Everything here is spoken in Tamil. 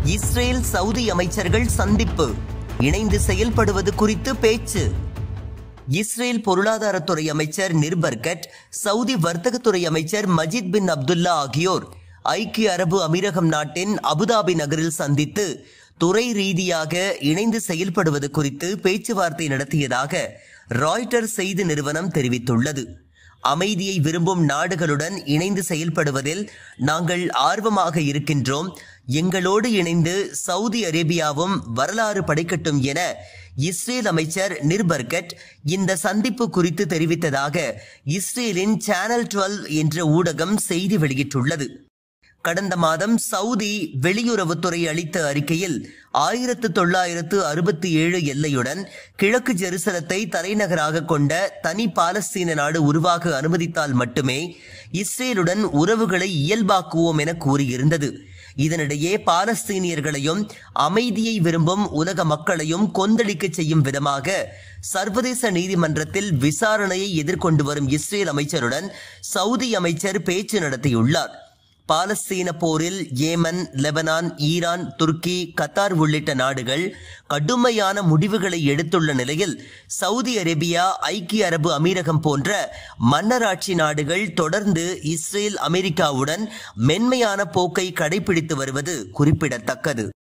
இஸ்ரேல் சவுதி அமைச்சர்கள் சந்திப்பு, இணைந்து செயல்படுவது குறித்து பேச்சு. இஸ்ரேல் பொருளாதாரத்துறை அமைச்சர் நிர் பர்கட், சவுதி வர்த்தகத்துறை அமைச்சர் மஜித் பின் அப்துல்லா ஆகியோர் ஐக்கிய அரபு அமீரகம் நாட்டின் அபுதாபி நகரில் சந்தித்து துறை ரீதியாக இணைந்து செயல்படுவது குறித்து பேச்சுவார்த்தை நடத்தியதாக ராய்ட்டர்ஸ் செய்தி நிறுவனம் தெரிவித்துள்ளது. அமைதியை விரும்பும் நாடுகளுடன் இணைந்து செயல்படுவதில் நாங்கள் ஆர்வமாக இருக்கின்றோம். எங்களோடு இணைந்து சவுதி அரேபியாவும் வரலாறு படைக்கட்டும் என இஸ்ரேல் அமைச்சர் நிர் பர்கட் இந்த சந்திப்பு குறித்து தெரிவித்ததாக இஸ்ரேலின் சேனல் 12 என்ற ஊடகம் செய்தி வெளியிட்டுள்ளது. கடந்த மாதம் சவுதி வெளியுறவுத்துறை அளித்த அறிக்கையில் 1967 எல்லையுடன் கிழக்கு ஜெருசலத்தை தலைநகராக கொண்ட தனி பாலஸ்தீன நாடு உருவாக அனுமதித்தால் மட்டுமே இஸ்ரேலுடன் உறவுகளை இயல்பாக்குவோம் என கூறியிருந்தது. இதனிடையே பாலஸ்தீனியர்களையும் அமைதியை விரும்பும் உலக மக்களையும் கொந்தளிக்க செய்யும் விதமாக சர்வதேச நீதிமன்றத்தில் விசாரணையை எதிர்கொண்டு வரும் இஸ்ரேல் அமைச்சருடன் சவுதி அமைச்சர் பேச்சு நடத்தியுள்ளார். பாலஸ்தீன போரில் ஏமன், லெபனான், ஈரான், துருக்கி, கத்தார் உள்ளிட்ட நாடுகள் கடுமையான முடிவுகளை எடுத்துள்ள நிலையில் சவுதி அரேபியா, ஐக்கிய அரபு அமீரகம் போன்ற மன்னராட்சி நாடுகள் தொடர்ந்து இஸ்ரேல், அமெரிக்காவுடன் மென்மையான போக்கை கடைபிடித்து வருவது குறிப்பிடத்தக்கது.